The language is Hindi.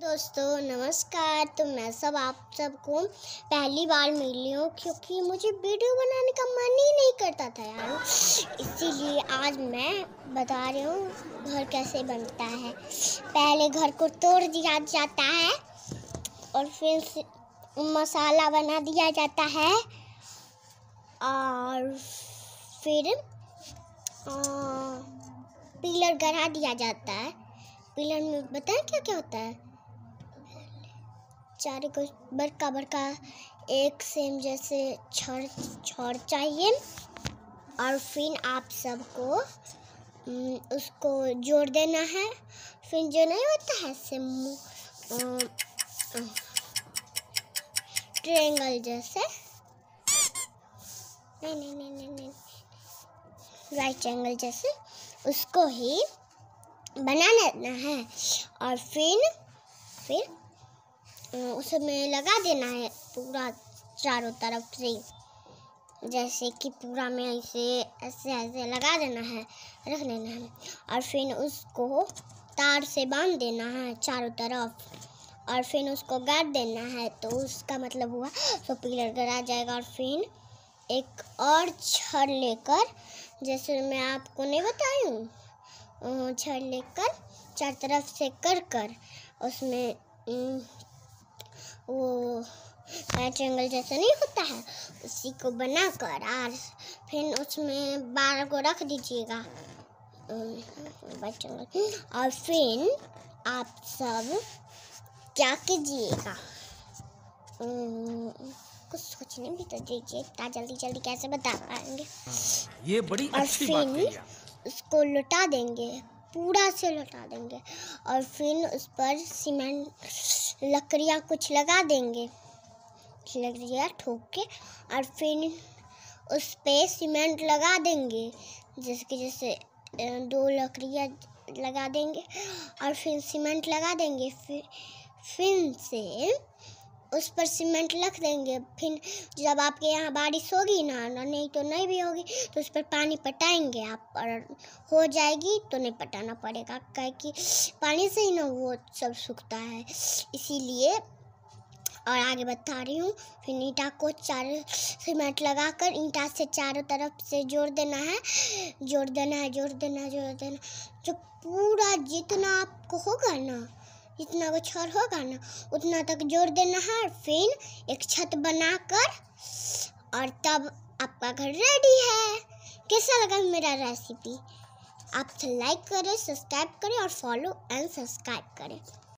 दोस्तों नमस्कार। तो मैं आप सबको पहली बार मिली हूँ क्योंकि मुझे वीडियो बनाने का मन ही नहीं करता था यार। इसीलिए आज मैं बता रही हूँ घर कैसे बनता है। पहले घर को तोड़ दिया जाता है और फिर मसाला बना दिया जाता है और फिर पिलर गड़ा दिया जाता है। पिलर में बताएं क्या क्या होता है। चारों को बड़का बड़का एक सेम जैसे छड़ चाहिए और फिर आप सबको उसको जोड़ देना है। फिर जो नहीं होता है ट्रायंगल जैसे नहीं राइट एंगल जैसे उसको ही बना लेना है और फिर उसमें लगा देना है पूरा चारों तरफ से। जैसे कि पूरा में ऐसे लगा देना है, रख देना है और फिर उसको तार से बांध देना है चारों तरफ और फिर उसको गाड़ देना है। तो उसका मतलब हुआ तो पिलर गड़ा जाएगा। और फिर एक और छड़ लेकर, जैसे मैं आपको नहीं बताई हूँ, छड़ लेकर चार तरफ से कर उसमें वो ट्रायंगल जैसा नहीं होता है उसी को बनाकर और फिर उसमें 12 को रख दीजिएगा और फिर आप सब क्या कीजिएगा, कुछ सोचने भी तो दीजिए। इतना जल्दी कैसे बता पाएंगे। ये बड़ी अच्छी बात है। उसको लौटा देंगे, पूरा से लौटा देंगे और फिर उस पर सीमेंट लकड़ियाँ कुछ लगा देंगे, लकड़ियाँ ठोक के और फिर उस पे सीमेंट लगा देंगे। जैसे 2 लकड़ियाँ लगा देंगे और फिर सीमेंट लगा देंगे। फिर से उस पर सीमेंट रख देंगे। फिर जब आपके यहाँ बारिश होगी ना नहीं तो नहीं भी होगी तो उस पर पानी पटाएंगे आप और हो जाएगी तो नहीं पटाना पड़ेगा, क्योंकि पानी से ही ना वो सब सूखता है इसीलिए। और आगे बता रही हूँ। फिर ईंटा को सीमेंट लगाकर ईंटा से चारों तरफ से जोड़ देना है। जो पूरा जितना आपको होगा ना, जितना वो छड़ होगा ना उतना तक जोड़ देना है। फिर एक छत बनाकर और तब आपका घर रेडी है। कैसा लगा मेरा रेसिपी? आप लाइक करें, सब्सक्राइब करें और फॉलो एंड सब्सक्राइब करें।